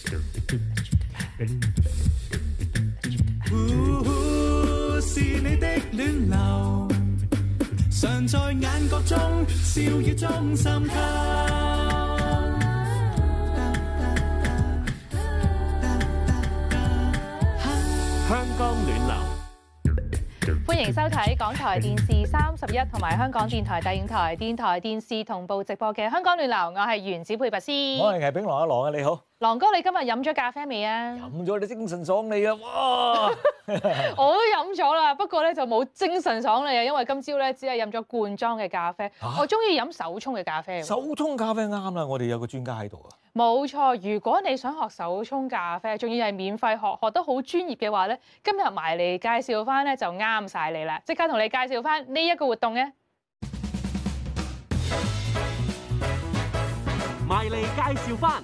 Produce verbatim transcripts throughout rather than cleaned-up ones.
是你的戀流，常在眼角中，笑語中深刻。 香港暖流。 歡迎收睇港台電視三十一同埋香港電台第五台電台電視同步直播嘅《香港暖流》，我係原子配拔師。 我係魏炳郎阿郎啊，你好。 郎哥，你今日飲咗咖啡未啊？ 飲咗，你精神爽利啊！哇！ 我都飲咗啦，不過咧就冇精神爽利啊，因為今朝咧只係飲咗罐裝嘅咖啡。啊、我中意飲手沖嘅咖啡。 手沖咖啡啱啦，我哋有個專家喺度啊。 冇錯，如果你想學手沖咖啡，仲要係免費學，學得好專業嘅話咧，今日埋嚟介紹翻咧就啱晒你啦！即刻同你介紹翻呢一個活動嘅。 埋嚟介紹翻。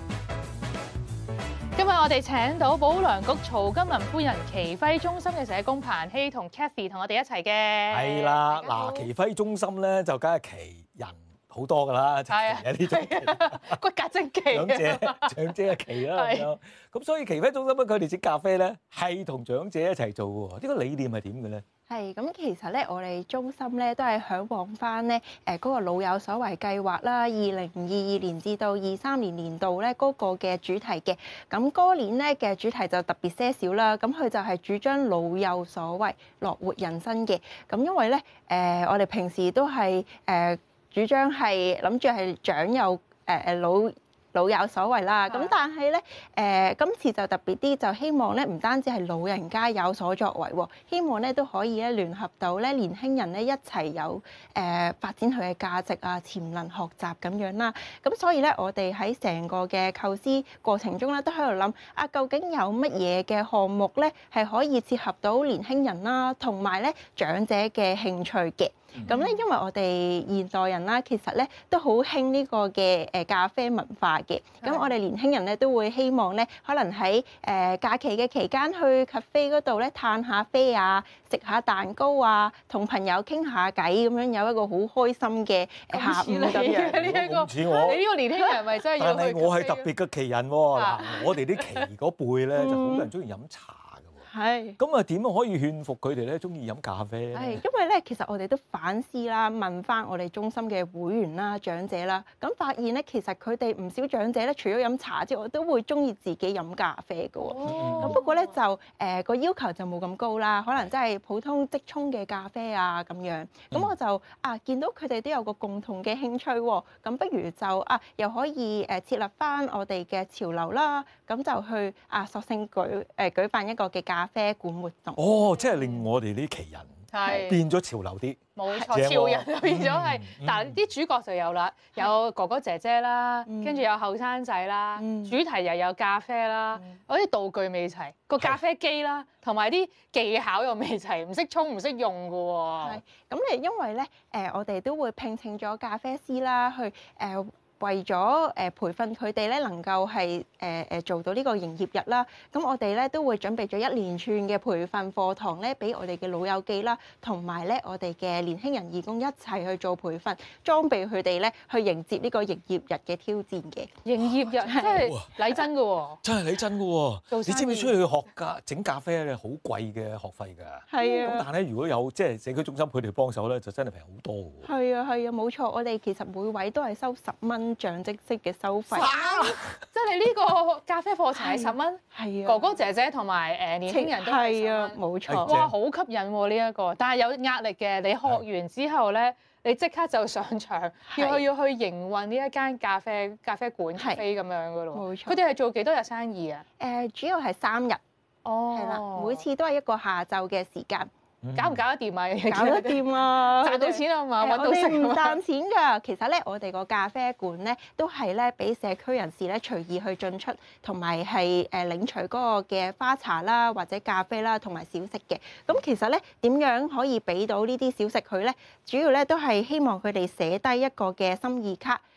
今日我哋請到保良局曹金林夫人耆輝中心嘅社工彭希同 Cathy 同我哋一齊嘅。 係啦，嗱，耆輝中心咧就梗係奇人好多㗎啦，就係呢種骨骼精奇， 長者長者嘅耆啦咁樣。咁所以耆輝中心咧，佢哋整咖啡咧係同長者一齊做喎。呢個理念係點嘅咧？ 係咁，其實咧，我哋中心咧都係嚮往翻咧誒嗰個老有所為計劃啦，二零二二年至到二三年年度咧嗰個嘅主題嘅。咁嗰年咧嘅主題就特別些少啦。咁佢就係主張老有所為，樂活人生嘅。咁因為咧誒、呃，我哋平時都係誒、呃、主張係諗住係長幼誒誒、呃、老。老有所為啦，咁但係咧，誒、呃、今次就特別啲，就希望咧唔單止係老人家有所作為喎，希望咧都可以咧聯合到咧年輕人咧一齊有誒、呃、發展佢嘅價值啊、潛能學習咁樣啦。咁所以咧，我哋喺成個嘅構思過程中咧，都喺度諗啊，究竟有乜嘢嘅項目咧係可以切合到年輕人啦，同埋咧長者嘅興趣嘅。咁咧，因為我哋現代人啦，其實咧都好興呢個嘅誒咖啡文化嘅。咁我哋年輕人咧都會希望咧，可能喺誒假期嘅期間去咖啡嗰度咧嘆下啡啊，食下蛋糕啊，同朋友傾下偈咁樣，有一個好開心嘅下午咁樣。 呢一個似我， 你呢個年輕人咪真係要去？ 但係我係特別嘅奇人喎。嗱，我哋啲耆嗰輩咧就好多人中意飲茶。 係， 咁啊點樣可以勸服佢哋咧？中意飲咖啡咧？ 係，因為咧，其實我哋都反思啦，問翻我哋中心嘅會員啦、長者啦，咁發現咧，其實佢哋唔少長者咧，除咗飲茶之外，都會中意自己飲咖啡嘅喎。咁、哦、不過咧，就誒個、呃、要求就冇咁高啦，可能真係普通即沖嘅咖啡啊咁樣。咁我就啊見到佢哋都有個共同嘅興趣喎，咁不如就啊又可以誒設立翻我哋嘅潮流啦，咁就去啊索性舉誒、呃、舉辦一個嘅咖啡館活動。 哦，即係令我哋啲奇人係變咗潮流啲。 冇錯，潮人就變咗係，但係啲主角就有啦，有哥哥姐姐啦，跟住有後生仔啦，主題又有咖啡啦，嗰啲道具未齊，個咖啡機啦，同埋啲技巧又未齊，唔識沖唔識用㗎喎。 係，咁你因為咧誒，我哋都會聘請咗咖啡師啦，去誒。為咗誒培訓佢哋咧，能夠係誒誒做到呢個營業日啦，咁我哋咧都會準備咗一連串嘅培訓課堂咧，俾我哋嘅老友記啦，同埋咧我哋嘅年輕人義工一齊去做培訓，裝備佢哋咧去迎接呢個營業日嘅挑戰嘅。 營業日真係禮真㗎喎，真係禮真㗎喎。你知唔知出去學咖整咖啡咧好貴嘅學費㗎？ 係啊。 咁但係咧，如果有即係社區中心佢哋幫手咧，就真係平好多㗎喎。 係啊係啊，冇錯，我哋其實每位都係收十蚊。象徵式嘅收費， 即係你呢個咖啡課程係十蚊， 係啊， 哥哥姐姐同埋誒年輕人都係啊，冇錯。 哇，好吸引喎呢一個，但係有壓力嘅。你學完之後咧，你即刻就上場，要去要去營運呢一間咖啡咖啡館咖啡咁樣噶咯。冇錯。佢哋係做幾多日生意啊？ 誒，主要係三日。哦。係啦，每次都係一個下晝嘅時間。 搞唔搞得掂啊？ 搞得掂啊！ 賺到錢啊嘛，揾到食。 唔賺錢㗎。其實咧，我哋個咖啡館咧都係咧俾社區人士咧隨意去進出，同埋係誒領取嗰個嘅花茶啦，或者咖啡啦，同埋小食嘅。咁其實咧點樣可以俾到呢啲小食佢咧？主要咧都係希望佢哋寫低一個嘅心意卡，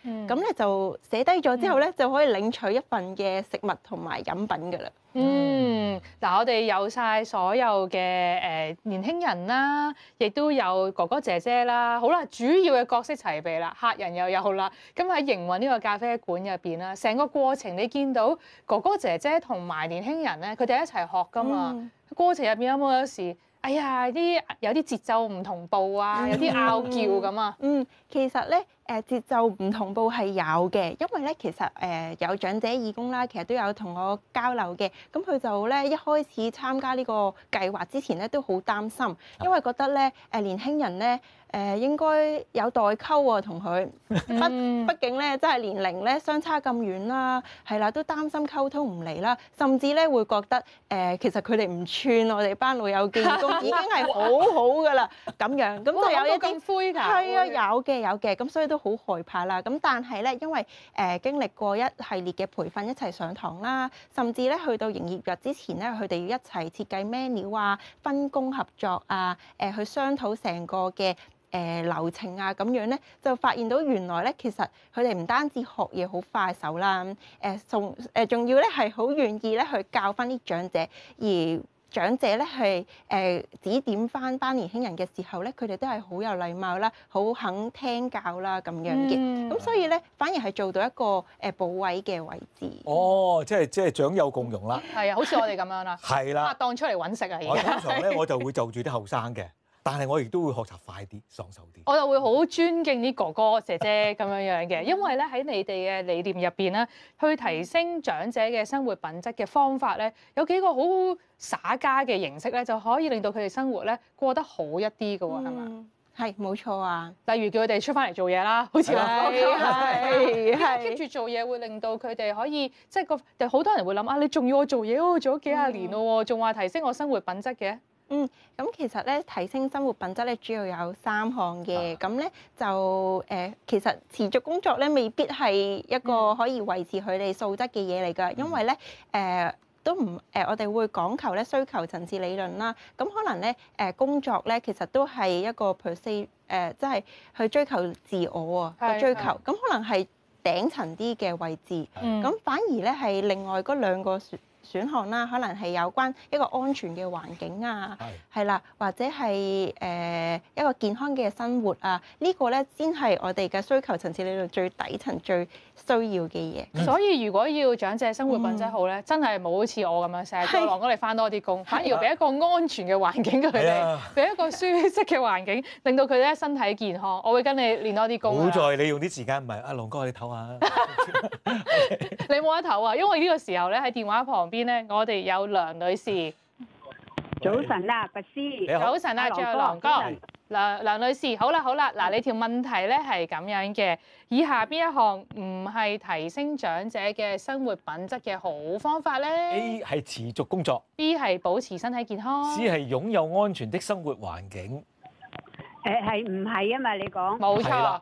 咁咧、嗯、就寫低咗之後咧，就可以領取一份嘅食物同埋飲品㗎啦。 嗯，嗱，我哋有晒所有嘅誒年輕人啦，亦都有哥哥姐姐啦。好啦，主要嘅角色齊備啦，客人又有啦。咁喺營運呢個咖啡館入邊啦，成個過程你見到哥哥姐姐同埋年輕人咧，佢哋一齊學㗎嘛。嗯、過程入邊有冇有時？哎呀，啲有啲節奏唔同步啊，有啲拗撬咁啊。 嗯，其實咧誒節奏唔同步係有嘅，因為咧其實誒有長者義工啦，其實都有同我交流嘅。咁佢就咧一開始參加呢個計劃之前咧都好擔心，因為覺得咧誒年輕人咧誒應該有代溝喎同佢，畢畢竟咧真係年齡咧相差咁遠啦，係啦，都擔心溝通唔嚟啦，甚至咧會覺得誒其實佢哋唔串我哋班老友記義工已經係好好㗎啦，咁樣咁就有一啲灰㗎， 係啊，有嘅有嘅，咁所以都好害怕啦。咁但係咧，因為誒、呃、經歷過一系列嘅培訓，一齊上堂啦，甚至咧去到營業日之前咧，佢哋要一齊設計 menu 啊、分工合作啊、誒、呃、去商討成個嘅誒、呃、流程啊，咁樣咧就發現到原來咧其實佢哋唔單止學嘢好快手啦，誒仲誒仲要咧係好願意咧去教翻啲長者而。長者咧係誒指點翻班年輕人嘅時候咧，佢哋都係好有禮貌啦，好肯聽教啦咁樣嘅。咁、嗯、所以咧，反而係做到一個誒補位嘅位置。 哦，即係即係長幼共融啦。 係啊，好似我哋咁樣啦。 係啦， 拍檔出嚟揾食啊！而我家通常咧，我就會就住啲後生嘅。但係我亦都會學習快啲、爽手啲。 我就會好尊敬啲哥哥姐姐咁樣樣嘅，因為咧喺你哋嘅理念入邊咧，去提升長者嘅生活品質嘅方法咧，有幾個好耍家嘅形式咧，就可以令到佢哋生活咧過得好一啲嘅喎，係嘛？ 係冇錯啊！ 例如叫佢哋出翻嚟做嘢啦，好似我咁， 係係 keep 住做嘢會令到佢哋可以即係個好多人會諗啊，你仲要我做嘢喎，做咗幾廿年咯喎，仲話提升我生活品質嘅。 嗯，咁其實咧提升生活品質咧，主要有三項嘅。咁咧就誒、呃，其實持續工作咧未必係一個可以維持佢哋素質嘅嘢嚟㗎，因為咧誒、呃、都唔誒、呃，我哋會講求咧需求層次理論啦。咁可能咧誒、呃、工作咧其實都係一個 per se 誒，即係去追求自我啊個追求。咁可能係頂層啲嘅位置，咁、嗯、反而咧係另外嗰兩個選選項啦，可能係有關一個安全嘅環境啊，係啦，或者係誒、呃、一個健康嘅生活啊，這個、呢個咧先係我哋嘅需求層次理論最底層最需要嘅嘢。 嗯、所以如果要長者生活品質好咧，嗯、真係冇好似我咁樣成日叫我哋翻多啲工，反而要俾一個安全嘅環境佢哋，俾的一個舒適嘅環境，令到佢哋咧身體健康。我會跟你練多啲工。好在你用啲時間唔係阿龍哥，你唞下。 你冇得唞啊，因為呢個時候咧喺電話旁邊咧，我哋有梁女士。 早晨啊，拔師。 早晨啊，仲有狼哥。梁梁女士，好啦好啦，嗱，你條問題咧係咁樣嘅，以下邊一項唔係提升長者嘅生活品質嘅好方法咧 ？A 係持續工作 ，B 係保持身體健康 ，C 係擁有安全的生活環境。 誒係唔係啊嘛？你講。 冇錯。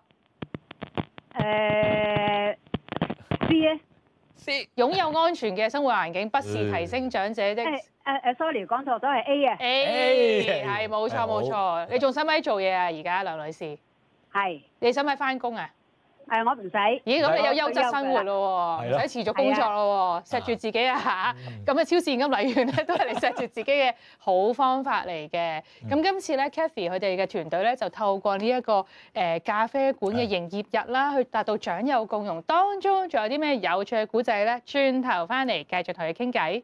誒 C 咧 ？C 擁有安全嘅生活環境，不是提升長者的。誒誒誒，sorry，講錯都係 A 啊。 A 係冇錯冇錯，你仲使唔使做嘢啊？而家梁女士。係。你使唔使翻工啊？ 誒，我唔使。 咦，咁你有優質生活咯喎，唔使持續工作咯喎，錫住自己啊嚇。咁啊，超市現金禮券咧都係你錫住自己嘅好方法嚟嘅。咁今次咧 Cathy 佢哋嘅團隊咧就透過呢一個誒咖啡館嘅營業日啦，去達到長幼共融。當中仲有啲咩有趣嘅故仔咧？轉頭翻嚟繼續同佢傾偈。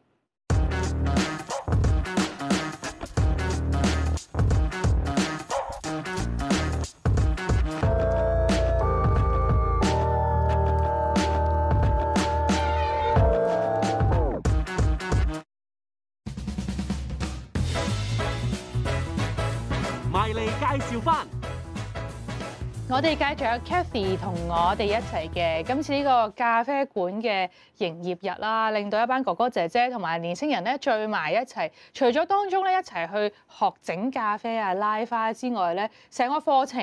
介紹翻， 我哋繼續有 Cathy 同我哋一齊嘅今次呢個咖啡館嘅營業日啦，令到一班哥哥姐姐同埋年輕人咧聚埋一齊。除咗當中咧一齊去學整咖啡啊、拉花之外咧，成個課程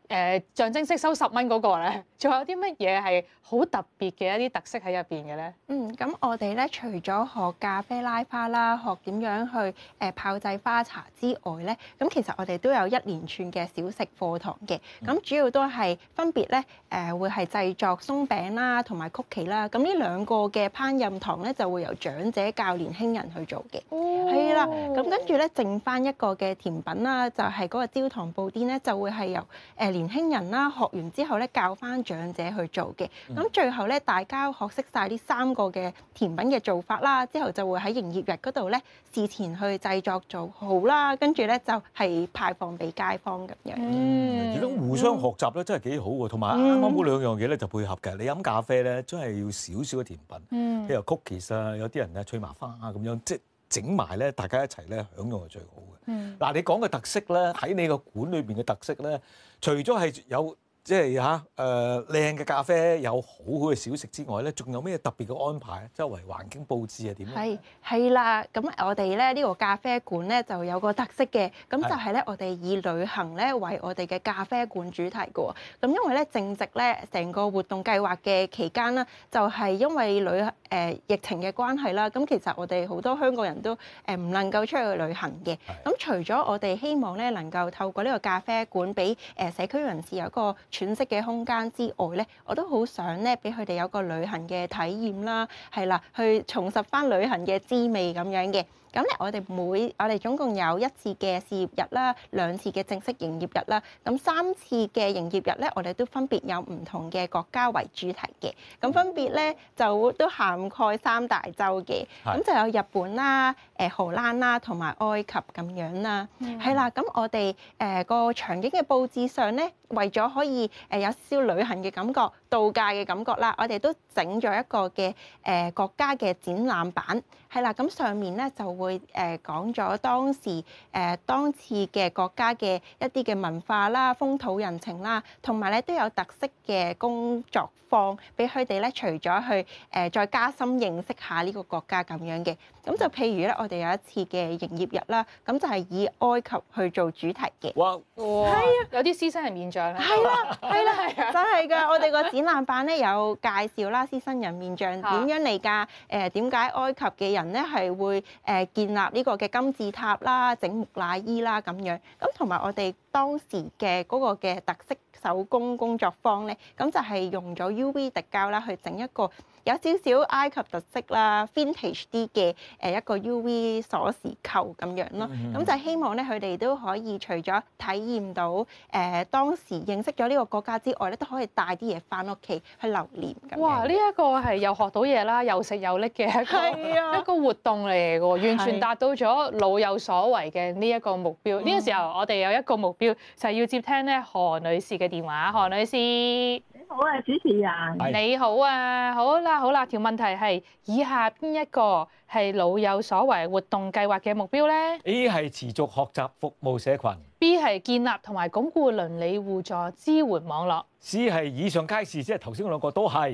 誒象徵式收十蚊嗰個咧，仲有啲乜嘢係好特別嘅一啲特色喺入邊嘅咧？ 嗯，咁我哋咧除咗學咖啡拉花啦，學點樣去誒泡製花茶之外咧，咁其實我哋都有一連串嘅小食課堂嘅。咁主要都係分別咧誒會係製作鬆餅啦，同埋曲奇啦。咁呢兩個嘅烹飪堂咧就會由長者教年輕人去做嘅。係啦、哦，咁跟住咧剩翻一個嘅甜品啦，就係、是、嗰個焦糖布甸咧，就會係由誒年輕人啦學完之後咧教翻長者去做嘅。咁、嗯、最後咧大家學識晒呢三個嘅甜品嘅做法啦，之後就會喺營業日嗰度咧事前去製作做好啦，跟住咧就係派放俾街坊咁樣。 嗯，而家互相學習咧真係幾好喎，同埋啱啱嗰兩樣嘢咧就配合嘅。你飲咖啡咧真係要少少嘅甜品，嗯，譬如 cookies 啊，有啲人咧脆麻花啊咁樣，即係整埋咧大家一齊咧享用係最好嘅。嗯，嗱你講嘅特色咧喺你個館裏邊嘅特色咧，除咗係有即係嚇誒靚嘅咖啡，有好好嘅小食之外咧，仲有咩特別嘅安排？周圍環境佈置係點咧？ 係係啦，咁我哋咧呢個咖啡館咧就有個特色嘅，咁就係咧我哋以旅行咧為我哋嘅咖啡館主題嘅喎。咁因為咧正值咧成個活動計劃嘅期間啦，就係因為旅誒、呃、疫情嘅關係啦，咁其實我哋好多香港人都誒唔能夠出去旅行嘅。咁除咗我哋希望咧能夠透過呢個咖啡館俾誒社區人士有一個喘息嘅空間之外咧，我都好想咧俾佢哋有個旅行嘅體驗啦，係啦，去重拾翻旅行嘅滋味咁樣嘅。咁咧，我哋每我哋總共有一次嘅試業日啦，兩次嘅正式營業日啦，咁三次嘅營業日咧，我哋都分別有唔同嘅國家為主題嘅，咁分別咧就都涵蓋三大洲嘅，咁就有日本啦、誒荷蘭啦同埋埃及咁樣啦，係啦、嗯，咁我哋誒個場景嘅佈置上咧，為咗可以誒有少少旅行嘅感覺、度假嘅感覺啦，我哋都整咗一個嘅誒國家嘅展覽板，係啦，咁上面咧就會誒講咗當時誒當次嘅國家嘅一啲嘅文化啦、風土人情啦，同埋咧都有特色嘅工作坊，俾佢哋咧除咗去誒再加深認識下呢個國家咁樣嘅。咁就譬如咧，我哋有一次嘅營業日啦，咁就係以埃及去做主題嘅。 哇！ 哇！係啊，有啲獅身人面像咧。係啦，係啦，係啊，真係㗎！我哋個展覽版咧有介紹啦，獅身人面像點樣嚟㗎？誒點解埃及嘅人咧係會誒建立呢個嘅金字塔啦、整木乃伊啦咁樣？咁同埋我哋當時嘅嗰個嘅特色手工工作坊咧，咁就係用咗 U V 滴膠啦，去整一個有少少埃及特色啦、vintage 啲嘅誒一個 U V 鎖匙扣咁樣咯。咁、嗯、就希望咧，佢哋都可以除咗體驗到誒、呃、當時認識咗呢個國家之外咧，都可以帶啲嘢翻屋企去留念咁。哇！ 呢、這、一個係又學到嘢啦，又食又拎嘅一個、啊、一個活動嚟嘅喎，完全達到咗老有所為嘅呢一個目標。呢、嗯、個時候我哋有一個目標就係、是、要接聽咧何女士嘅電話。何女士，你好啊，主持人。 你好啊，好啦好啦，條問題係以下邊一個係老有所為活動計劃嘅目標咧 ？A 係持續學習服務社群 ，B 係建立同埋鞏固鄰里互助支援網絡 ，C 係以上皆是，即係頭先嗰兩個都係。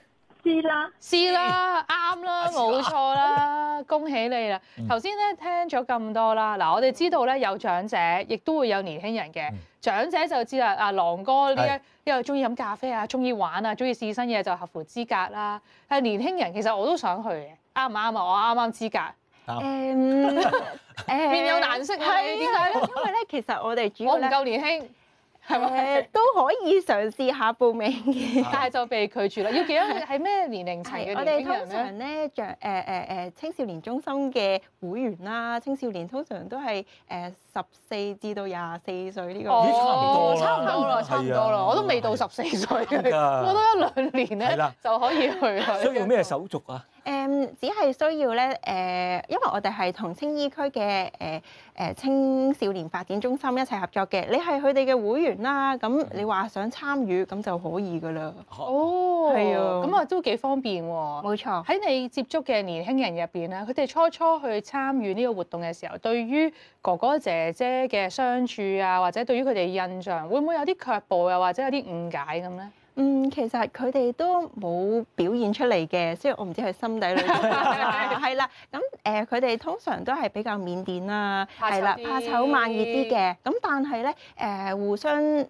C 啦 ，C 啦，啱啦，冇錯啦，恭喜你啦！頭先咧聽咗咁多啦，嗱，我哋知道咧有長者，亦都會有年輕人嘅。長者就知啦，啊，郎哥呢一因為中意飲咖啡啊，中意玩啊，中意試新嘢就合乎資格啦。係年輕人其實我都想去嘅，啱唔啱啊？我啱啱資格。誒誒，面有難色啊！點解咧？ 因為咧，其實我哋主要我唔夠年輕。係咪都可以嘗試下報名嘅， 但係就被拒絕啦。要幾多？係咩年齡層嘅年輕人咧？ 我哋通常咧，像誒誒誒青少年中心嘅會員啦，青少年通常都係誒十四至到廿四歲呢個。 哦，差唔多啦，差唔多啦，我都未到十四歲，我都一兩年咧就可以去啦。 需要咩手續啊？ 誒，只係需要咧誒，因為我哋係同青衣區嘅誒誒青少年發展中心一齊合作嘅，你係佢哋嘅會員啦，咁你話想參與咁就可以噶啦。 哦，係啊，咁啊都幾方便喎。 冇錯。喺你接觸嘅年輕人入邊咧，佢哋初初去參與呢個活動嘅時候，對於哥哥姐姐嘅相處啊，或者對於佢哋印象，會唔會有啲卻步，又或者有啲誤解咁咧？ 嗯，其實佢哋都冇表現出嚟嘅，雖然我唔知佢心底裏係啦。咁誒，佢哋通常都係比較靦腆啦，係啦，怕醜慢熱啲嘅。咁但係咧誒，互相誒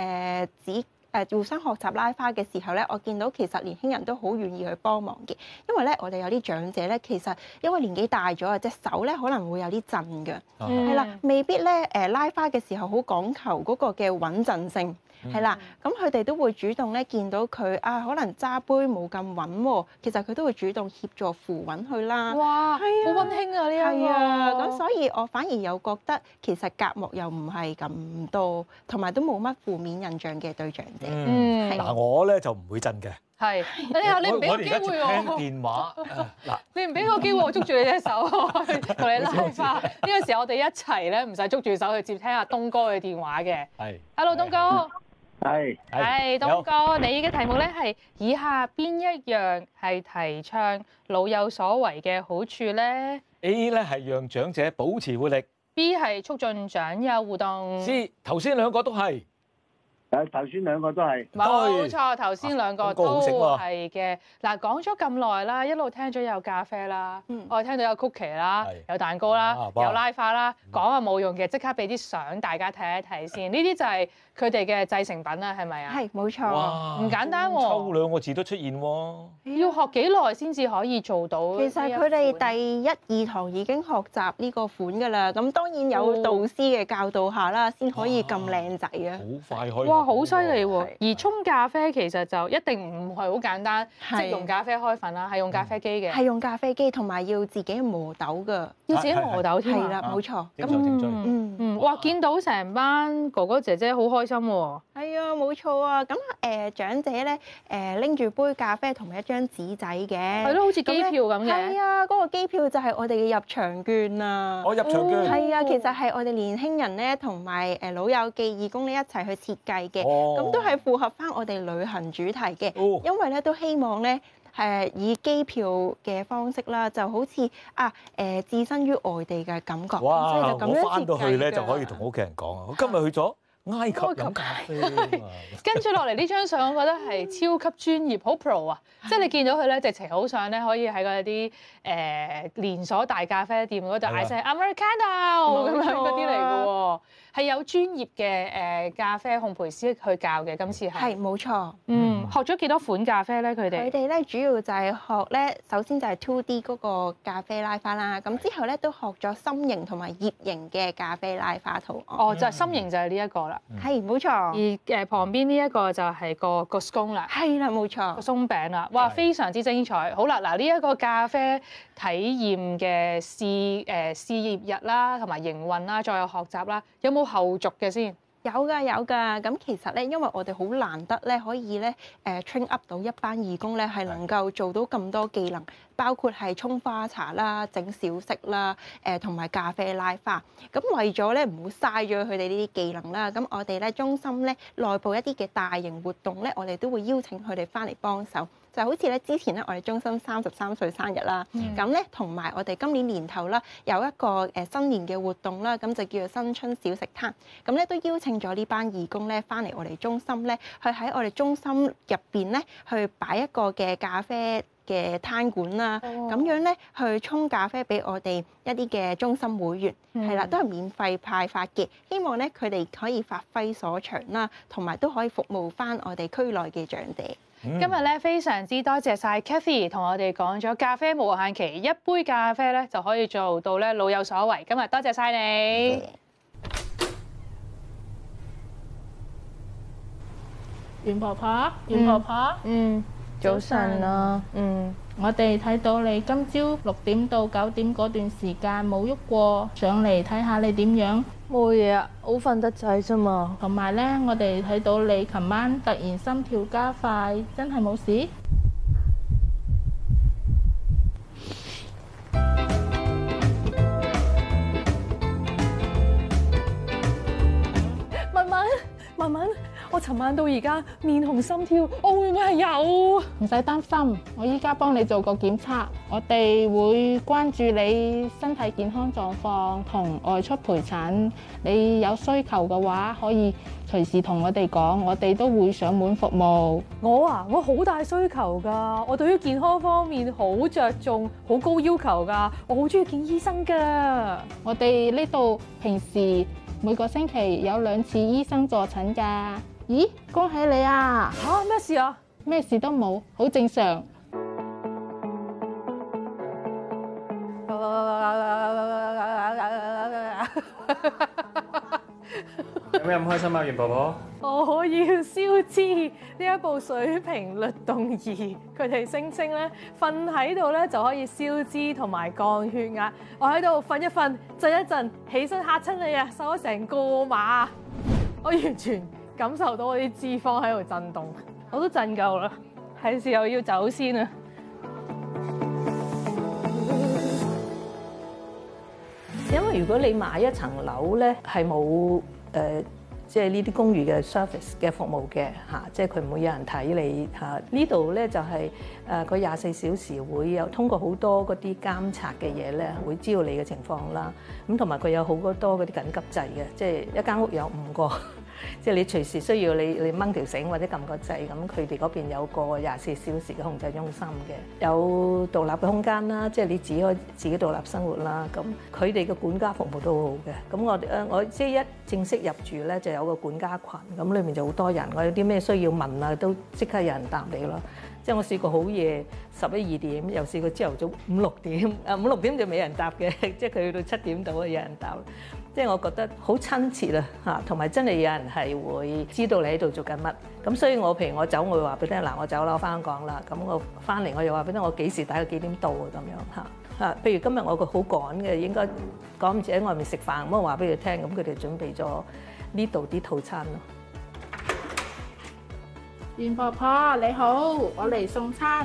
誒只誒互相學習拉花嘅時候咧，我見到其實年輕人都好願意去幫忙嘅，因為咧我哋有啲長者咧，其實因為年紀大咗啊，隻手咧可能會有啲震嘅，係啦、嗯，未必咧誒拉花嘅時候好講求嗰個嘅穩陣性。係啦，咁佢哋都會主動咧，見到佢啊，可能揸杯冇咁穩喎，其實佢都會主動協助扶穩佢啦。 哇，係啊，好溫馨啊呢一個。係啊， 咁所以我反而又覺得其實隔膜又唔係咁多，同埋都冇乜負面印象嘅對長者。 嗯， 嗱我咧就唔會震嘅。 係，你啊你唔俾個機會我。 聽電話嗱， 你唔俾個機會我捉住你隻手同你拉花。呢個時候我哋一齊咧，唔使捉住手去接聽阿東哥嘅電話嘅。係。Hello，東哥。 係， 係東哥，你嘅題目咧係以下邊一樣係提倡老有所為嘅好處咧 ？A 咧係讓長者保持活力 ，B 係促進長幼互動 ，C 頭先兩個都係。 誒頭先兩個都係， 冇錯，頭先兩個都係嘅。嗱，講咗咁耐啦，一路聽咗有咖啡啦，我哋聽到有曲奇啦，有蛋糕啦，有拉花啦，講話冇用嘅，即刻俾啲相大家睇一睇先。呢啲就係佢哋嘅製成品啦，係咪啊？ 係，冇錯。 哇， 唔簡單喎， 抽兩個字都出現喎。 要學幾耐先至可以做到？ 其實佢哋第一二堂已經學習呢個款㗎啦。咁當然有導師嘅教導下啦，先可以咁靚仔啊！ 好快可以。 哇，好犀利喎！而沖咖啡其實就一定唔係好簡單，即用咖啡開粉啦，係用咖啡機嘅。 係用咖啡機，同埋要自己磨豆㗎。 要自己磨豆添。 係啦，冇錯。 咁正嗯嗯，哇！見到成班哥哥姐姐好開心喎。 係啊，冇錯啊。咁誒長者咧誒拎住杯咖啡同埋一張紙仔嘅。 係咯，好似機票咁嘅。 係啊，嗰個機票就係我哋嘅入場券啊。 我入場券。 係啊，其實係我哋年輕人咧同埋誒老友記義工咧一齊去設計嘅。咁都係符合翻我哋旅行主題嘅。因為咧都希望咧誒以機票嘅方式啦，就好似啊誒置身於外地嘅感覺。 哇！ 所以就咁樣設計㗎。 我翻到去咧就可以同屋企人講啊，我今日去咗埃及飲咖啡。 跟住落嚟呢張相，我覺得係超級專業，好 pro 啊！即係你見到佢咧，直情好想咧，可以喺嗰啲誒連鎖大咖啡店嗰度嗌聲 Americano 咁樣嗰啲嚟嘅喎，係有專業嘅誒咖啡烘焙師去教嘅。今次係係冇錯。 嗯，學咗幾多款咖啡咧？佢哋佢哋咧主要就係學咧，首先就係 two D 嗰個咖啡拉花啦。咁之後咧都學咗心形同埋葉形嘅咖啡拉花圖案。 哦，就係心形就係呢一個啦。 係冇錯。 而誒旁邊呢一個就係個個 scone 啦。 係啦，冇錯。 個鬆餅啦，哇，非常之精彩。好啦，嗱呢一個咖啡體驗嘅試誒試業日啦，同埋營運啦，再有學習啦，有冇後續嘅先？ 有㗎有㗎，咁其實咧，因為我哋好難得咧，可以咧誒 train up 到一班義工咧，係能夠做到咁多技能，包括係沖花茶啦、整小食啦、誒同埋咖啡拉花。咁為咗咧唔好嘥咗佢哋呢啲技能啦，咁我哋咧中心咧內部一啲嘅大型活動咧，我哋都會邀請佢哋翻嚟幫手。就好似咧之前咧，我哋中心三十三歲生日啦，咁咧同埋我哋今年年頭啦，有一個誒新年嘅活動啦，咁就叫做新春小食攤，咁咧都邀請咗呢班義工咧翻嚟我哋中心咧，去喺我哋中心入邊咧去擺一個嘅咖啡嘅攤館啦，咁樣咧去沖咖啡俾我哋一啲嘅中心會員，係啦，都係免費派發嘅，希望咧佢哋可以發揮所長啦，同埋都可以服務翻我哋區內嘅長者。 今日咧非常之多謝晒 Cathy 同我哋講咗咖啡無限期，一杯咖啡咧就可以做到咧老有所為。今日多謝晒你。 袁婆婆，袁婆婆， 嗯，早晨啊， 嗯，我哋睇到你今朝六點到九點嗰段時間冇喐過，上嚟睇下你點樣？ 冇嘢啊，好瞓得滯啫嘛。 同埋咧，我哋睇到你琴晚突然心跳加快，真係冇事？ 慢慢，慢慢。我尋晚到而家面紅心跳，我會唔會係有？ 唔使擔心，我依家幫你做個檢測，我哋會關注你身體健康狀況同外出陪診。你有需求嘅話，可以隨時同我哋講，我哋都會上門服務。 我啊，我好大需求㗎，我對於健康方面好着重，好高要求㗎，我好中意見醫生㗎。 我哋呢度平時每個星期有兩次醫生助診㗎。 咦，恭喜你啊！ 嚇咩事啊？ 咩事都冇，好正常。 有咩咁開心啊，袁婆婆？ 我要燒脂呢一部水平律動儀，佢哋聲稱咧瞓喺度咧就可以燒脂同埋降血壓。我喺度瞓一瞓，震一震，起身嚇親你啊，瘦咗成個碼。我完全感受到我啲脂肪喺度震動，我都震夠啦，係時候要走先啦。 因為如果你買一層樓咧，係冇誒，即係呢啲公寓嘅 service 嘅服務嘅嚇，即係佢唔會有人睇你嚇。呢度咧就係誒佢廿四小時會有通過好多嗰啲監察嘅嘢咧，會知道你嘅情況啦。咁同埋佢有好多嗰啲緊急掣嘅，即係一間屋有五個。即係你隨時需要你你掹條繩或者撳個掣，咁佢哋嗰邊有個廿四小時嘅控制中心嘅，有獨立嘅空間啦，即係你自己可以自己獨立生活啦。咁佢哋嘅管家服務都好好嘅。咁我誒我即係一正式入住咧，就有個管家群，咁裏面就好多人，我有啲咩需要問啊，都即刻有人答你咯。即係我試過好夜十一二點，又試過朝頭早五六點，啊五六點就冇人答嘅，即係佢去到七點度啊有人答。即係我覺得好親切啊嚇，同埋真係有人係會知道你喺度做緊乜。咁所以我譬如我走，我會話俾你聽，嗱我走啦，我翻香港啦。咁我翻嚟我又話俾你聽，我幾時大概幾點到啊咁樣嚇嚇。譬如今日我個好趕嘅，應該趕唔住喺外面食飯，咁我話俾佢聽，咁佢哋準備咗呢度啲套餐咯。 袁婆婆你好，我嚟送餐。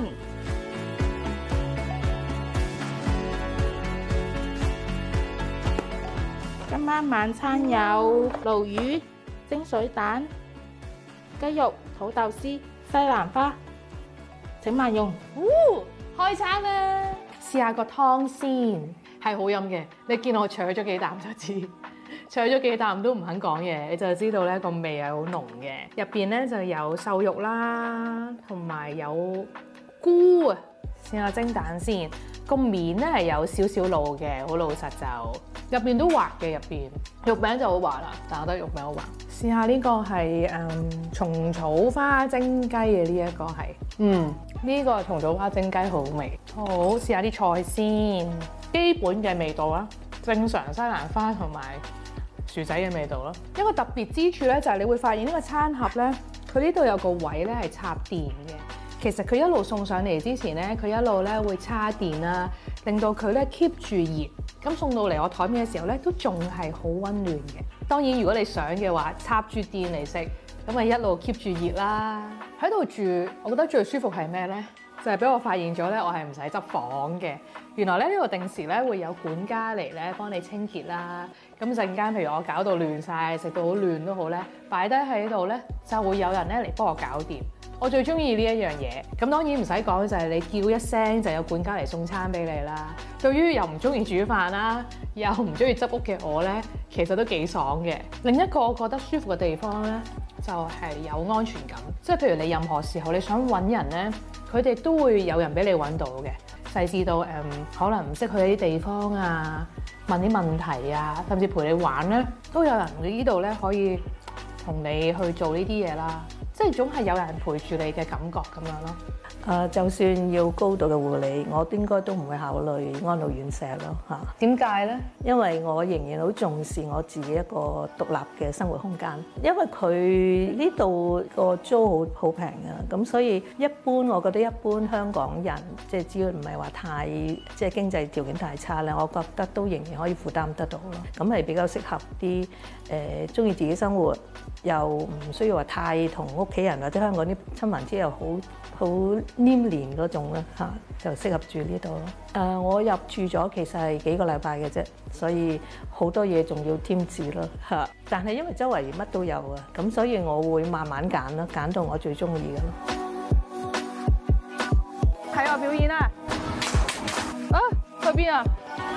今晚晚餐有鱸魚、蒸水蛋、雞肉、土豆絲、西蘭花。請慢用。 哦，開餐啦！試下個湯先，係好飲嘅。你見我啜咗幾啖就知，啜咗幾啖都唔肯講嘢，你就知道咧個味係好濃嘅。入邊咧就有瘦肉啦，同埋有菇啊。試下蒸蛋先，個面咧係有少少老嘅，好老實就。入邊都滑嘅，入邊肉餅就好滑啦，但係我覺得肉餅好滑。試下呢個係誒蟲草花蒸雞嘅呢一個係，嗯呢、這個蟲草花蒸雞好味。好，試下啲菜先，基本嘅味道啦，正常西蘭花同埋薯仔嘅味道咯。一個特別之處咧就係你會發現呢個餐盒咧，佢呢度有個位咧係插電嘅。其實佢一路送上嚟之前咧，佢一路咧會叉電啦，令到佢咧 keep 住熱。咁送到嚟我台面嘅時候咧，都仲係好溫暖嘅。當然，如果你想嘅話，插住電嚟食，咁咪一路 keep 住熱啦。喺度住，我覺得最舒服係咩咧？就係俾我發現咗咧，我係唔使執房嘅。原來咧呢度定時咧會有管家嚟咧幫你清潔啦。咁陣間譬如我搞到亂晒，食到好亂都好咧，擺低喺度咧就會有人咧嚟幫我搞掂。我最中意呢一樣嘢，咁當然唔使講，就係你叫一聲就有管家嚟送餐俾你啦。對於又唔中意煮飯啦，又唔中意執屋嘅我咧，其實都幾爽嘅。另一個我覺得舒服嘅地方咧，就係有安全感。即係譬如你任何時候你想揾人咧，佢哋都會有人俾你揾到嘅。細緻到誒，可能唔識去啲地方啊，問啲問題啊，甚至陪你玩咧，都有人喺呢度咧可以同你去做呢啲嘢啦。即係總係有人陪住你嘅感覺咁樣咯。 誒，就算要高度嘅護理，我應該都唔會考慮安老院舍咯嚇。 點解咧？ 因為我仍然好重視我自己一個獨立嘅生活空間。因為佢呢度個租好好平啊，咁所以一般我覺得一般香港人即係只要唔係話太即係經濟條件太差咧，我覺得都仍然可以負擔得到咯。咁係比較適合啲誒中意自己生活，又唔需要話太同屋企人或者香港啲親民之又好好黏連嗰種啦嚇，就適合住呢度咯。誒，我入住咗其實係幾個禮拜嘅啫，所以好多嘢仲要添置咯嚇。但係因為周圍乜都有啊，咁所以我會慢慢揀咯，揀到我最中意嘅咯。 睇我表演啊！啊，去邊啊？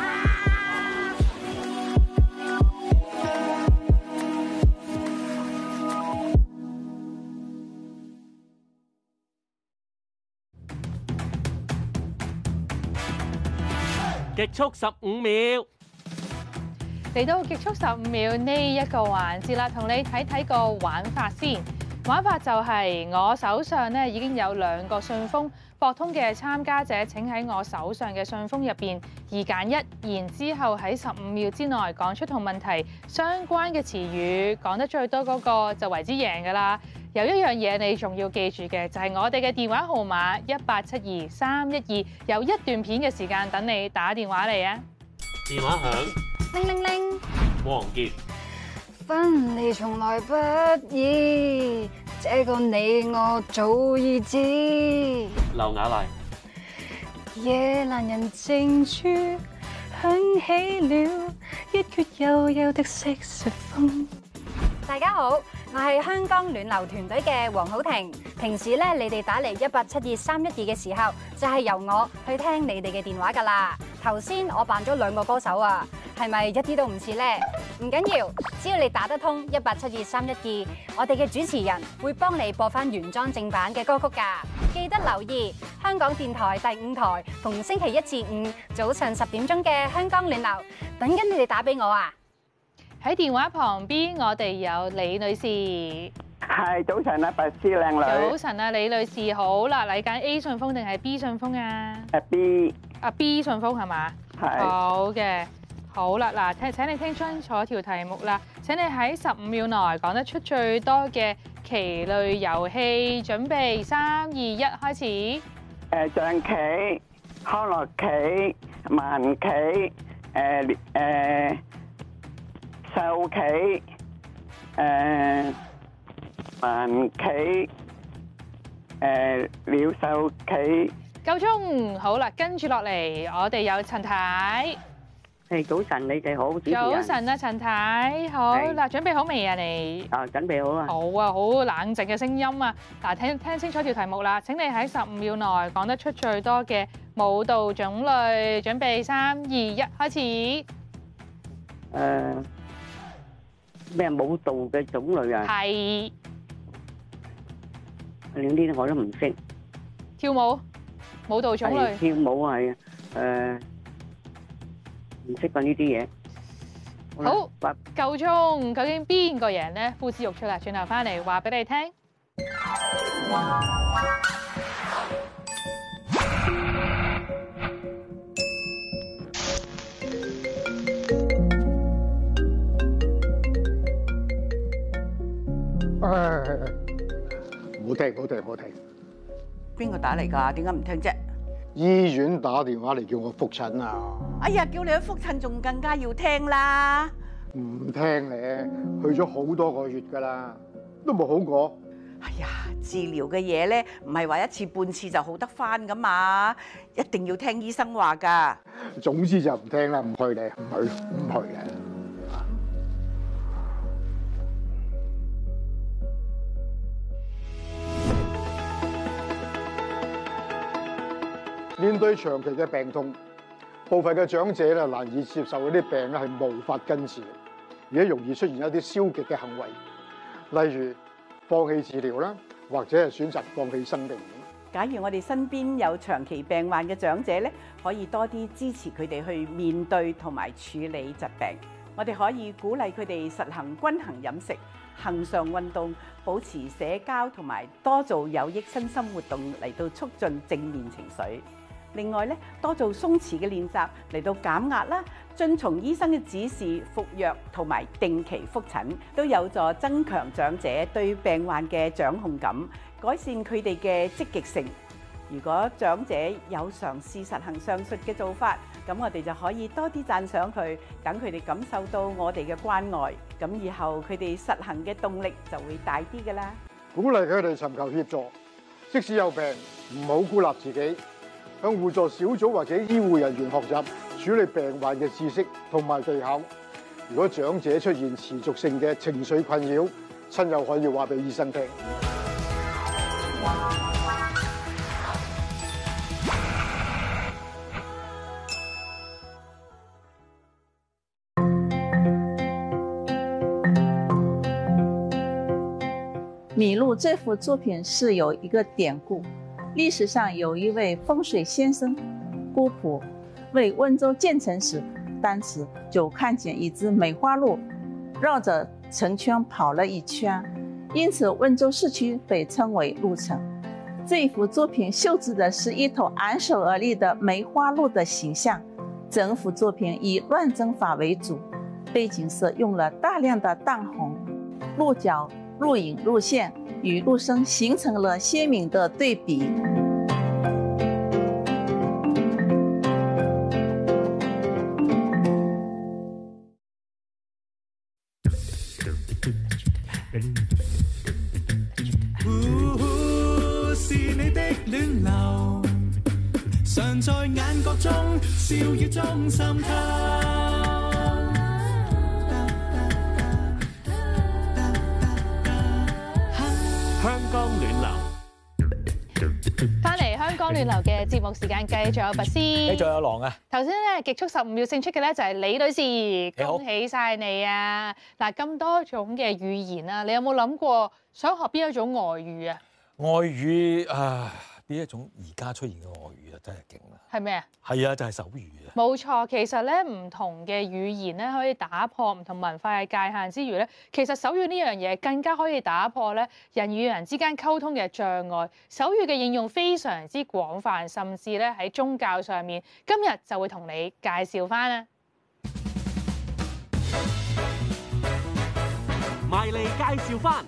極速十五秒， 嚟到極速十五秒呢一個環節啦，同你睇睇個玩法先。 玩法就係我手上咧已經有兩個信封，博通嘅參加者請喺我手上嘅信封入邊二揀一，然之後喺十五秒之內講出同問題相關嘅詞語，講得最多嗰個就為之贏㗎啦。有一樣嘢你仲要記住嘅，就係我哋嘅電話號碼一八七二三一二，有一段片嘅時間等你打電話嚟啊！ 電話響， 鈴鈴鈴， 王傑。 分離從來不易，這個你我早已知。 劉雅麗， 夜闌人靜處響起了一闕幽幽的色士風。大家好，我係香港暖流團隊嘅黃好婷。平時咧，你哋打嚟一八七二三一二嘅時候，就係由我去聽你哋嘅電話噶啦。頭先我扮咗兩個歌手啊，係咪一啲都唔似咧？唔緊要，只要你打得通一八七二三一二，我哋嘅主持人會幫你播翻原裝正版嘅歌曲㗎。記得留意香港電台第五台，逢星期一至五早上十點鐘嘅香港暖流，等緊你哋打俾我啊！ 喺電話旁邊，我哋有李女士。 係，早晨啊，白絲靚女。 早晨啊，李女士，好啦，你揀 A 信封定係 B 信封啊？ 誒 B。 啊 B 信封係嘛？ 係。 好嘅，好啦，嗱，聽請你聽清楚條題目啦。請你喺十五秒內講得出最多嘅棋類遊戲。準備三二一，開始。 誒象棋、康樂棋、盲棋、誒誒獸棋、誒盲棋、誒鳥獸棋。 夠鐘，好啦，跟住落嚟，我哋有陳太。 係早晨，你哋好，主持人。 早晨啊，陳太，好嗱，準備好未啊你？ 啊，準備好啦。 好啊，好冷靜嘅聲音啊！嗱，聽聽清楚條題目啦。請你喺十五秒內講得出最多嘅舞蹈種類。準備三二一，開始。 誒咩舞蹈嘅種類啊？ 係。 呢啲我都唔識。 跳舞。舞蹈種類， 跳舞係誒唔識講呢啲嘢。 好，夠鐘，究竟邊個贏咧？呼之欲出啦！轉頭翻嚟話俾你聽。 唔好聽，唔好聽，唔好聽。 邊個打嚟㗎？點解唔聽啫？ 醫院打電話嚟叫我覆診啊！ 哎呀，叫你去覆診仲更加要聽啦！ 唔聽咧，去咗好多個月㗎啦，都冇好過。 哎呀，治療嘅嘢咧，唔係話一次半次就好得返㗎嘛，一定要聽醫生話㗎。 總之就唔聽啦，唔去咧，唔去，唔去嘅。面對長期嘅病痛，部分嘅長者咧難以接受嗰啲病咧係無法根治，而且容易出現一啲消極嘅行為，例如放棄治療啦，或者係選擇放棄生命。 假如我哋身邊有長期病患嘅長者咧，可以多啲支持佢哋去面對同埋處理疾病。我哋可以鼓勵佢哋實行均衡飲食、恆常運動、保持社交同埋多做有益身心活動嚟到促進正面情緒。另外咧，多做鬆弛嘅練習嚟到減壓啦，遵從醫生嘅指示服藥同埋定期覆診，都有助增強長者對病患嘅掌控感，改善佢哋嘅積極性。如果長者有嘗試實行上述嘅做法，咁我哋就可以多啲讚賞佢，等佢哋感受到我哋嘅關愛，咁以後佢哋實行嘅動力就會大啲㗎喇。 鼓勵佢哋尋求協助，即使有病，唔好孤立自己。向互助小組或者醫護人員學習處理病患嘅知識同埋技巧。如果長者出現持續性嘅情緒困擾，親友可以話俾醫生聽。 米露这幅作品是有一个典故。历史上有一位风水先生姑婆为温州建城时，当时就看见一只梅花鹿绕着城圈跑了一圈， 因此温州市区被称为鹿城。这一幅作品绣制的是一头昂首而立的梅花鹿的形象，整幅作品以乱针法为主，背景色用了大量的淡红，鹿角、鹿影、鹿线与鹿身形成了鲜明的对比。 是你的戀流，常在眼角中，笑語中滲透。 香港暖流， 翻嚟香港暖流嘅節目時間，繼續有拔絲， 繼續有狼啊！ 頭先咧極速十五秒勝出嘅咧就係李女士，恭喜晒你啊！嗱，咁多種嘅語言啊，你有冇諗過想學邊一種外語啊？ 外語啊，邊一種而家出現嘅外語啊，真係勁啦！ 係咩啊？ 係啊，就係手語啊！ 冇錯，其實咧唔同嘅語言咧可以打破唔同文化嘅界限之餘咧，其實手語呢樣嘢更加可以打破咧人與人之間溝通嘅障礙。手語嘅應用非常之廣泛，甚至咧喺宗教上面。今日就會同你介紹翻啊！ 埋嚟介紹翻。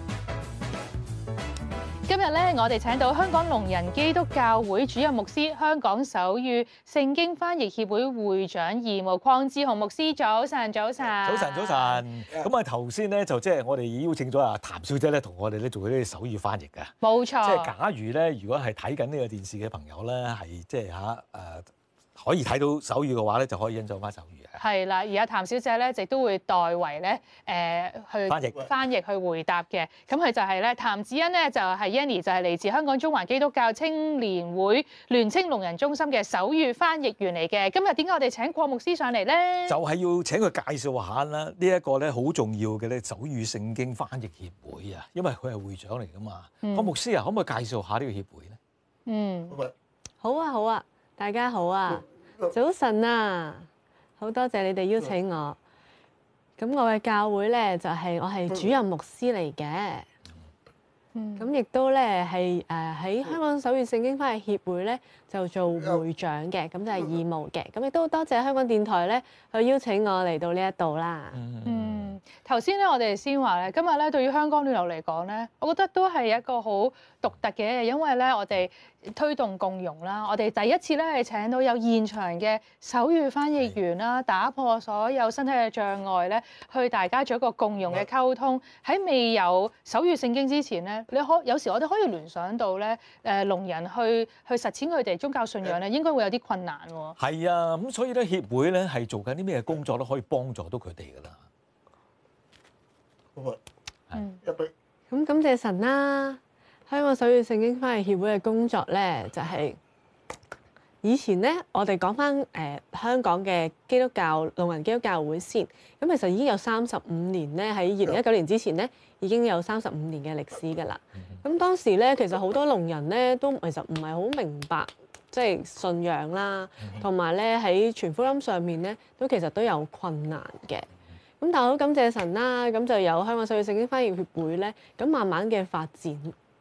今日咧，我哋請到香港聾人基督教會主任牧師、香港手語聖經翻譯協會會長義務鄺志雄牧師，早晨，早晨， 早晨，早晨。咁啊，頭先咧就即係我哋邀請咗阿譚小姐咧，同我哋咧做呢啲手語翻譯嘅。 冇錯。 即係假如咧，如果係睇緊呢個電視嘅朋友咧，係即係嚇誒可以睇到手語嘅話咧，就可以欣賞翻手語嘅。 係啦，而家譚小姐咧，亦都會代為咧誒去翻譯翻譯去回答嘅。咁佢就係咧，譚子欣咧就係 Yanny， 就係嚟自香港中環基督教青年會聯青聾人中心嘅手語翻譯員嚟嘅。今日點解我哋請鄺牧師上嚟咧？ 就係要請佢介紹下啦，呢一個咧好重要嘅咧手語聖經翻譯協會啊，因為佢係會長嚟噶嘛。鄺牧師啊，可唔可以介紹下呢個協會咧？ 嗯，好啊，好啊，大家好啊，早晨啊！好多謝你哋邀請我。咁我嘅教會咧就係、是、我係主任牧師嚟嘅。咁亦、嗯、都咧係誒喺香港手語聖經翻譯協會咧就做會長嘅，咁就係義務嘅。咁亦都多謝香港電台咧去邀請我嚟到呢一度啦。 嗯，頭先咧我哋先話咧，今日咧對於香港暖流嚟講咧，我覺得都係一個好獨特嘅，因為咧我哋推動共融啦，我哋第一次咧係請到有現場嘅手語翻譯員啦，打破所有身體嘅障礙咧，去大家做一個共融嘅溝通。喺未有手語聖經之前咧，你可有時我哋可以聯想到咧，誒聾人去去實踐佢哋宗教信仰咧，應該會有啲困難喎。 係啊，咁所以咧協會咧係做緊啲咩工作都可以幫助到佢哋㗎啦。 嗯，咁感謝神啦！香港手語聖經翻譯協會嘅工作咧，就係、是、以前咧，我哋講翻誒香港嘅基督教聾人基督教會先。咁其實已經有三十五年咧，喺二零一九年之前咧，已經有三十五年嘅歷史㗎啦。咁當時咧，其實好多聾人咧都其實唔係好明白即係信仰啦，同埋咧喺傳福音上面咧，都其實都有困難嘅。咁但係好感謝神啦，咁就有香港手語聖經翻譯協會咧，咁慢慢嘅發展。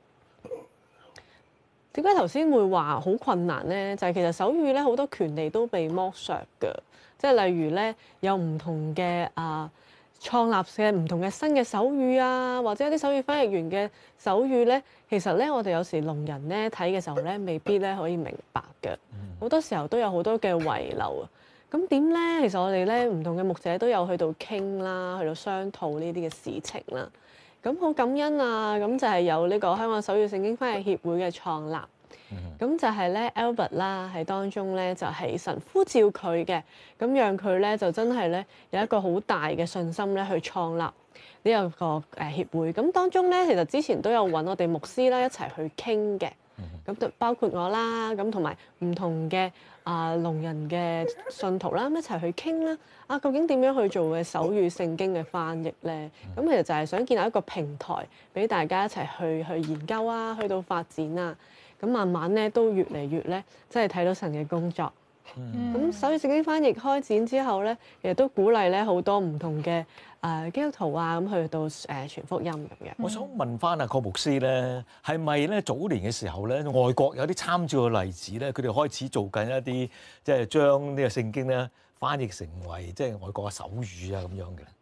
點解頭先會話好困難咧？就係、是、其實手語咧好多權利都被剝削嘅，即係例如咧有唔同嘅啊創立嘅唔同嘅新嘅手語啊，或者一啲手語翻譯員嘅手語咧，其實咧我哋有時聾人咧睇嘅時候咧，未必咧可以明白嘅，好多時候都有好多嘅遺漏啊。咁點咧？其實我哋咧唔同嘅牧者都有去到傾啦，去到商討呢啲嘅事情啦。咁好感恩啊！咁就係有呢個香港手語聖經翻譯協會嘅創立。咁、嗯、就係咧 Albert 啦，喺當中咧就係神呼召佢嘅，咁讓佢咧就真係咧有一個好大嘅信心咧去創立呢一個誒協會。咁當中咧其實之前都有揾我哋牧師啦一齊去傾嘅。咁就包括我啦，咁同埋唔同嘅啊聾人嘅信徒啦，一齊去傾啦。啊，究竟點樣去做嘅手語聖經嘅翻譯咧？咁其實就係想建立一個平台，俾大家一齊去去研究啊，去到發展啊。咁慢慢咧都越嚟越咧，即係睇到神嘅工作。 咁手語聖經翻譯開展之後咧，亦都鼓勵咧好多唔同嘅誒基督徒啊，咁去到誒傳福音咁樣。 我想問翻阿郭牧師咧，係咪咧早年嘅時候咧，外國有啲參照嘅例子咧，佢哋開始做緊一啲即係將呢個聖經咧翻譯成為即係外國嘅手語啊咁樣嘅咧？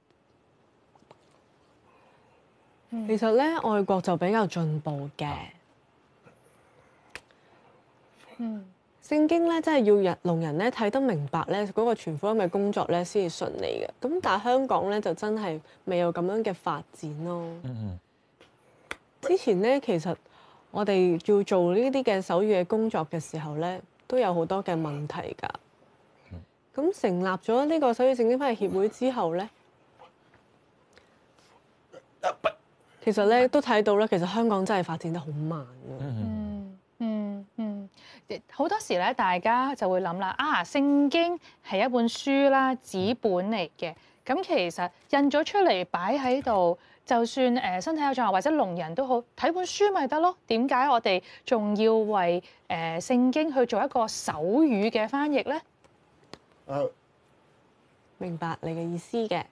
其實咧，外國就比較進步嘅。嗯。聖經咧，真係要人聾人咧睇得明白咧，嗰個傳福音嘅工作咧先至順利嘅。咁但係香港咧就真係未有咁樣嘅發展咯。嗯。之前咧，其實我哋要做呢啲嘅手語嘅工作嘅時候咧，都有好多嘅問題㗎。咁成立咗呢個手語聖經翻譯協會之後咧，其實咧都睇到咧，其實香港真係發展得好慢嘅。 嗯嗯嗯，好多時咧，大家就會諗啦，啊，聖經係一本書啦，紙本嚟嘅，咁其實印咗出嚟擺喺度，就算誒身體有障礙或者聾人都好，睇本書咪得咯？點解我哋仲要為誒聖經去做一個手語嘅翻譯咧？ 誒，明白你嘅意思嘅。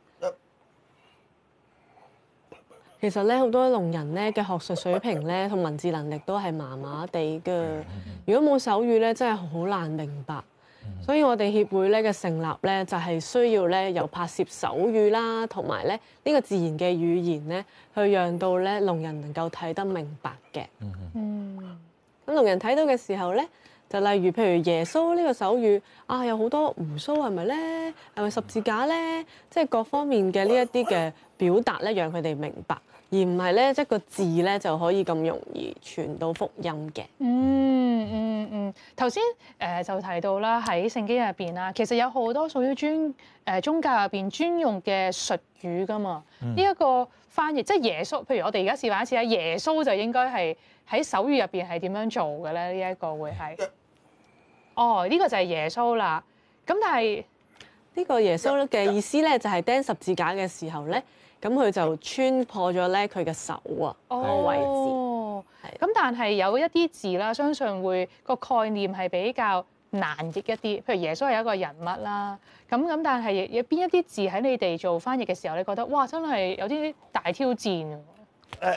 其實咧，好多聾人咧嘅學術水平咧同文字能力都係麻麻地㗎。如果冇手語咧，真係好難明白。所以我哋協會咧嘅成立咧，就係需要咧由拍攝手語啦，同埋咧呢個自然嘅語言咧，去讓到咧聾人能夠睇得明白嘅。嗯。咁聾人睇到嘅時候咧，就例如譬如耶穌呢個手語啊，有好多鬍鬚係咪咧？係咪十字架咧？即係各方面嘅呢一啲嘅表達咧，讓佢哋明白。而唔係咧，即係個字咧就可以咁容易傳到福音嘅。 嗯嗯嗯，頭先誒就提到啦，喺聖經入邊啦，其實有好多屬於專誒宗教入邊專用嘅術語噶嘛。呢一、嗯、個翻譯，即係耶穌，譬如我哋而家示範一次啦，耶穌就應該係喺手語入邊係點樣做嘅咧？呢、這、一個會係哦，呢、這個就係耶穌啦。咁但係呢個耶穌嘅意思咧，就係釘十字架嘅時候咧。咁佢就穿破咗咧佢嘅手啊個位置。 哦，咁但係有一啲字啦，相信會個概念係比較難譯一啲。譬如耶穌係一個人物啦，咁咁但係有邊一啲字喺你哋做翻譯嘅時候，你覺得哇真係有啲大挑戰㗎？誒，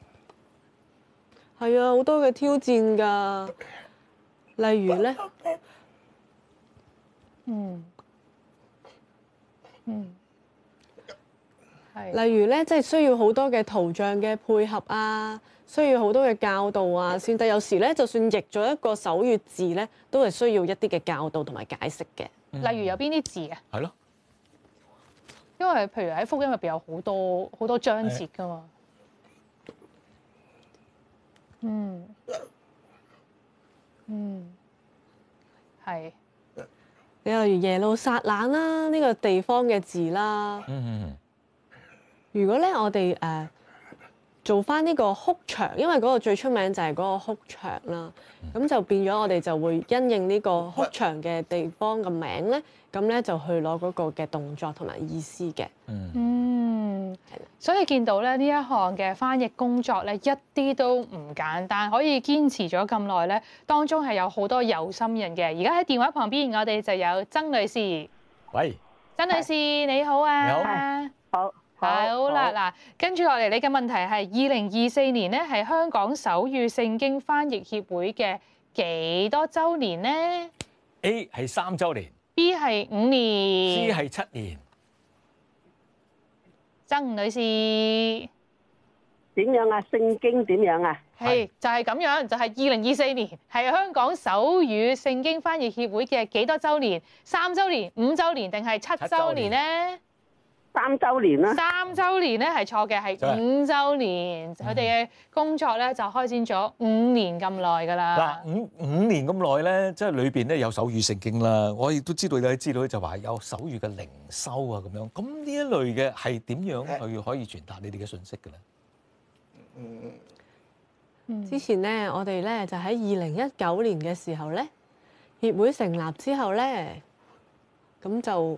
係啊，好多嘅挑戰㗎。例如咧，嗯，嗯。例如咧，即係需要好多嘅圖像嘅配合啊，需要好多嘅教導啊，先得。有時咧，就算譯咗一個手語字咧，都係需要一啲嘅教導同埋解釋嘅。 例如有邊啲字啊？ 係咯， 因為譬如喺福音入邊有好多好多章節㗎嘛。嗯嗯，係。 你例如耶路撒冷啦，呢個地方嘅字啦。嗯嗯。如果咧，我哋誒、呃、做翻呢個哭牆，因為嗰個最出名就係嗰個哭牆啦，咁、嗯、就變咗我哋就會因應呢個哭牆嘅地方嘅名咧，咁咧就去攞嗰個嘅動作同埋意思嘅。嗯， 嗯，所以見到咧呢一項嘅翻譯工作咧，一啲都唔簡單，可以堅持咗咁耐咧，當中係有好多有心人嘅。而家喺電話旁邊，我哋就有曾女士。 喂， 曾女士你好啊！ 你好，好。 好啦，嗱，跟住落嚟，你嘅問題係二零二四年咧，係香港手語聖經翻譯協會嘅幾多週年呢？ A 係三週年 ，B 係五年 ，C 係七年。 曾女士， 點樣啊？聖經點樣啊？ 係就係咁樣，就係二零二四年係香港手語聖經翻譯協會嘅幾多週年？三週年、五週年定係七週年呢？ 三週年啦， 三週年咧係錯嘅，係五週年。佢哋嘅工作咧就開展咗五年咁耐㗎啦。 嗱，五五年咁耐咧，即係裏邊咧有手語聖經啦。我亦都知道有啲資料就話有手語嘅靈修啊咁樣。咁呢一類嘅係點樣去可以傳達你哋嘅信息嘅咧？ 嗯，之前咧我哋咧就喺二零一九年嘅時候咧，協會成立之後咧，咁就。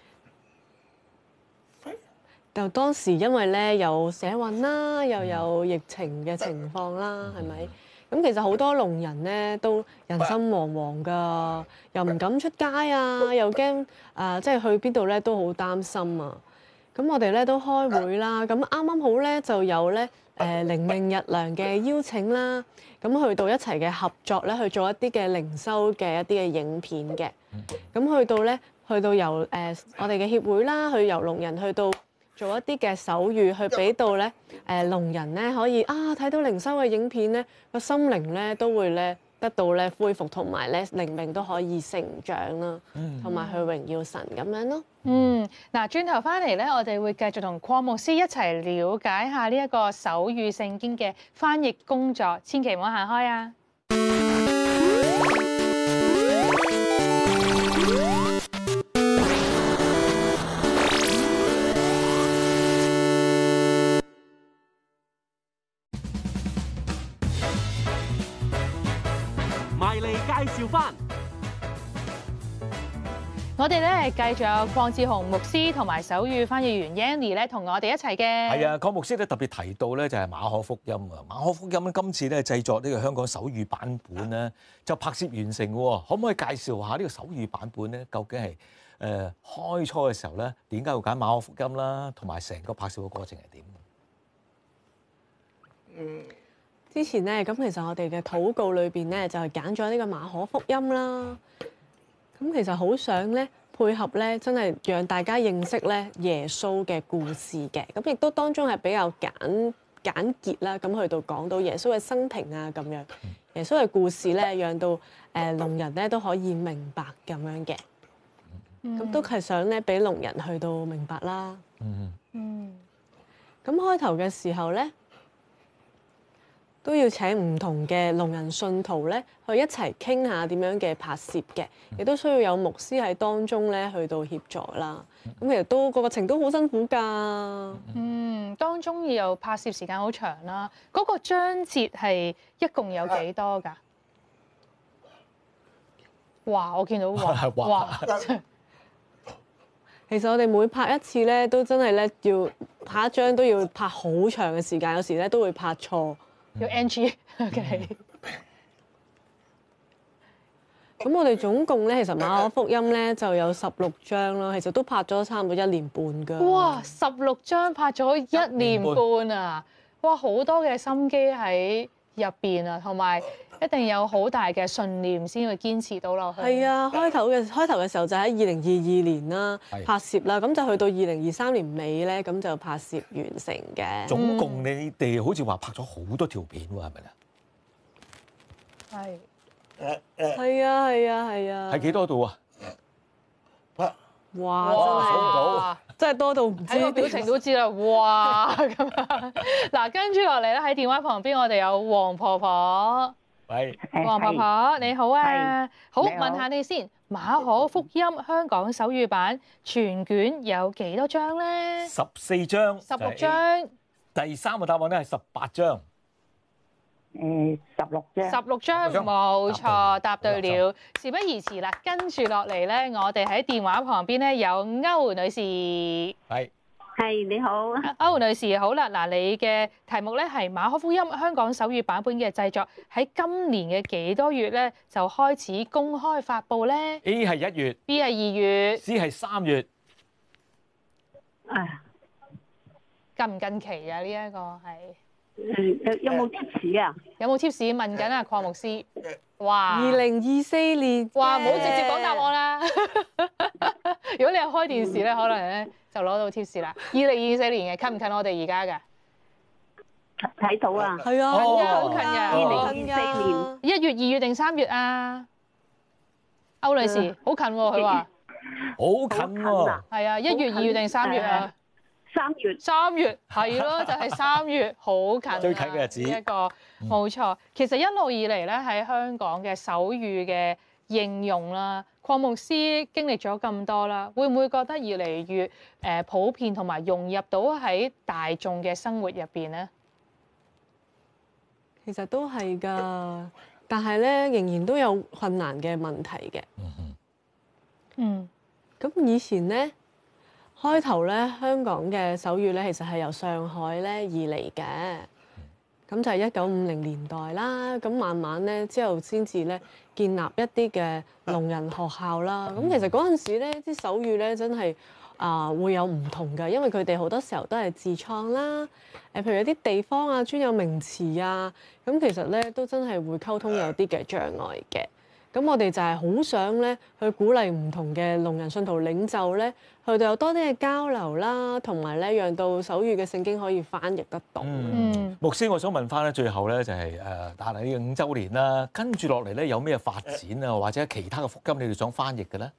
就當時因為咧有社運啦，又有疫情嘅情況啦，係咪？ 咁其實好多聾人咧都人心惶惶㗎，又唔敢出街啊，又驚啊，即係去邊度咧都好擔心啊。咁我哋咧都開會啦，咁啱啱好咧就有咧誒靈命日糧嘅邀請啦，咁去到一齊嘅合作咧去做一啲嘅靈修嘅一啲嘅影片嘅，咁去到咧去到由誒我哋嘅協會啦，去由聾人去到做一啲嘅手語，去俾到咧誒聾人咧可以啊睇到靈修嘅影片咧，個心靈咧都會咧得到咧恢復，同埋咧靈命都可以成長啦，同埋去榮耀神咁樣咯。 嗯，嗱，轉頭翻嚟咧，我哋會繼續同鄺牧師一齊了解下呢一個手語聖經嘅翻譯工作，千祈唔好行開啊！ 埋嚟介紹翻。 我哋咧繼續有鄺志雄牧師同埋手語翻譯員 Yanny 咧同我哋一齊嘅。 係啊，鄺牧師咧特別提到咧就係馬可福音啊，馬可福音咧今次咧製作呢個香港手語版本咧就拍攝完成喎，可唔可以介紹下呢個手語版本咧究竟係誒、呃、開初嘅時候咧點解會揀馬可福音啦，同埋成個拍攝嘅過程係點？ 嗯，之前咧咁其實我哋嘅禱告裏邊咧就係揀咗呢個馬可福音啦。咁其實好想咧配合咧，真係讓大家認識咧耶穌嘅故事嘅。咁亦都當中係比較簡簡潔啦。咁去到講到耶穌嘅生平啊，咁樣耶穌嘅故事咧，讓到誒聾人咧都可以明白咁樣嘅。咁、嗯、都係想咧俾聾人去到明白啦。嗯嗯。咁開頭嘅時候咧，都要請唔同嘅聾人信徒咧，去一齊傾下點樣嘅拍攝嘅，亦都需要有牧師喺當中咧去到協助啦。咁其實都個過程都好辛苦㗎。 嗯，當中又拍攝時間好長啦。嗰、那個章節係一共有幾多㗎？哇！我見到哇哇！ 其實我哋每拍一次咧，都真係咧要拍一張都要拍好長嘅時間，有時咧都會拍錯。 要 N G，OK。 咁我哋總共咧，其實馬可福音咧就有十六章啦，其實都拍咗差唔多一年半㗎。 哇！十六章拍咗一年半啊！哇，好多嘅心機喺入邊啊，同埋一定有好大嘅信念先會堅持到落去。 係啊，開頭嘅開頭嘅時候就喺二零二二年啦拍攝啦，咁就去到二零二三年尾咧，咁就拍攝完成嘅。 總共你哋好似話拍咗好多條片喎，係咪咧？ 係。 誒誒。係啊係啊係啊。 係幾多度啊？ 哇！真係真係多到唔知。 睇個表情都知啦，哇咁樣。嗱，跟住落嚟咧，喺電話旁邊我哋有黃婆婆。 喂， 黃婆婆你好啊，好，問下你先，馬可福音香港手語版全卷有幾多章咧？ 十四章。 十六章。 第三個答案咧係十八章。 誒，十六章。 十六章冇錯，答對了。事不宜遲啦，跟住落嚟咧，我哋喺電話旁邊咧有歐女士。 係。 係你好， 歐女士好啦，嗱，你嘅題目咧係馬可福音香港手語版本嘅製作喺今年嘅幾多月咧就開始公開發布咧 ？A 係一月 ，B 係二月 ，C 係三月。 啊， 近唔近期啊？呢、這、一個係誒有冇貼士啊？ 有冇貼士問緊啊？鄺牧師，哇！ 二零二四年， 哇！唔好直接講答案啦。如果你有開電視咧，可能咧。就攞到貼士啦！二零二四年嘅近唔近我哋而家㗎？ 睇到啊！ 係啊， 好近㗎！ 二零二四年一月、二月定三月啊？歐女士，好近喎！佢話好近喎。 係啊，一月、二月定三月啊？ 三月。 三月係咯，就係三月，好近啊！ 最近嘅日子。 一個冇錯。其實一路以嚟咧，喺香港嘅手語嘅應用啦。鄺牧師經歷咗咁多啦，會唔會覺得越嚟越誒普遍同埋融入到喺大眾嘅生活入邊咧？ 其實都係㗎，但係咧仍然都有困難嘅問題嘅。嗯。咁以前咧開頭咧香港嘅手語咧其實係由上海咧而嚟嘅。 咁就係一九五零年代啦。咁慢慢咧之後先至咧建立一啲嘅聾人學校啦。咁其實嗰陣時咧啲手語咧真係啊、呃、會有唔同嘅，因為佢哋好多時候都係自創啦。誒，譬如有啲地方啊專有名詞啊，咁其實咧都真係會溝通有啲嘅障礙嘅。咁我哋就係好想咧去鼓勵唔同嘅聾人信徒領袖咧，佢哋有多啲嘅交流啦，同埋咧讓到手語嘅聖經可以翻譯得到。 嗯，牧師，我想問翻咧，最後咧就係誒，但係呢個五週年啦，跟住落嚟咧有咩發展啊，或者其他嘅福音你哋想翻譯嘅咧？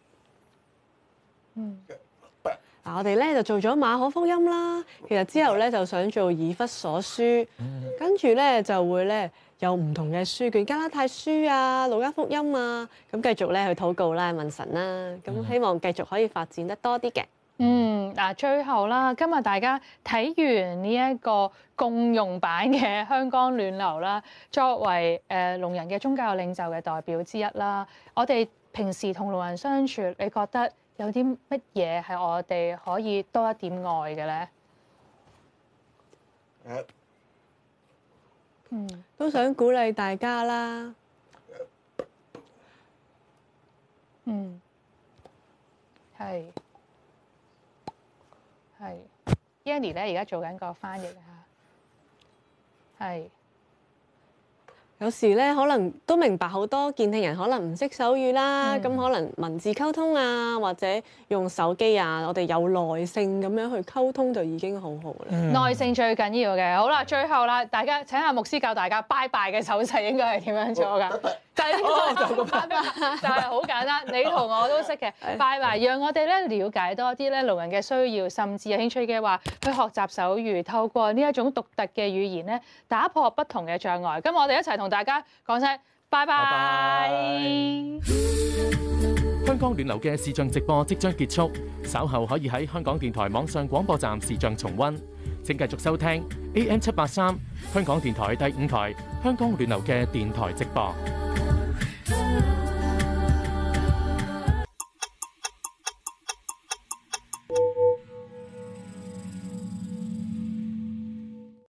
嗯，嗱，我哋咧就做咗馬可福音啦，其實之後咧就想做以弗所書，跟住咧就會咧。有唔同嘅書卷，加拉太書啊、路加福音啊，咁繼續咧去禱告啦、問神啦，咁希望繼續可以發展得多啲嘅。 嗯，嗱，最後啦，今日大家睇完呢一個共融版嘅香港暖流啦，作為誒聾人嘅宗教領袖嘅代表之一啦，我哋平時同聾人相處，你覺得有啲乜嘢係我哋可以多一點愛嘅咧？ 誒。嗯，都想鼓勵大家啦。 嗯，係係 Yanny 咧，而家做緊個翻譯嚇，係。 有時咧，可能都明白好多健聽人可能唔識手語啦，咁、嗯、可能文字溝通啊，或者用手機啊，我哋有耐性咁樣去溝通就已經好好啦。 嗯、耐性最緊要嘅。好啦，最後啦，大家請下牧師教大家拜拜嘅手勢應該係點樣做㗎？就係呢個拜拜，就係好簡單，你同我都識嘅拜拜，讓我哋咧了解多啲咧聾人嘅需要，甚至有興趣嘅話去學習手語，透過呢一種獨特嘅語言咧，打破不同嘅障礙。咁我哋一齊同大家講聲拜拜。 香港暖流嘅視像直播即將結束，稍後可以喺香港電台網上廣播站視像重溫。請繼續收聽 A M 七八三香港電台第五台香港暖流嘅電台直播。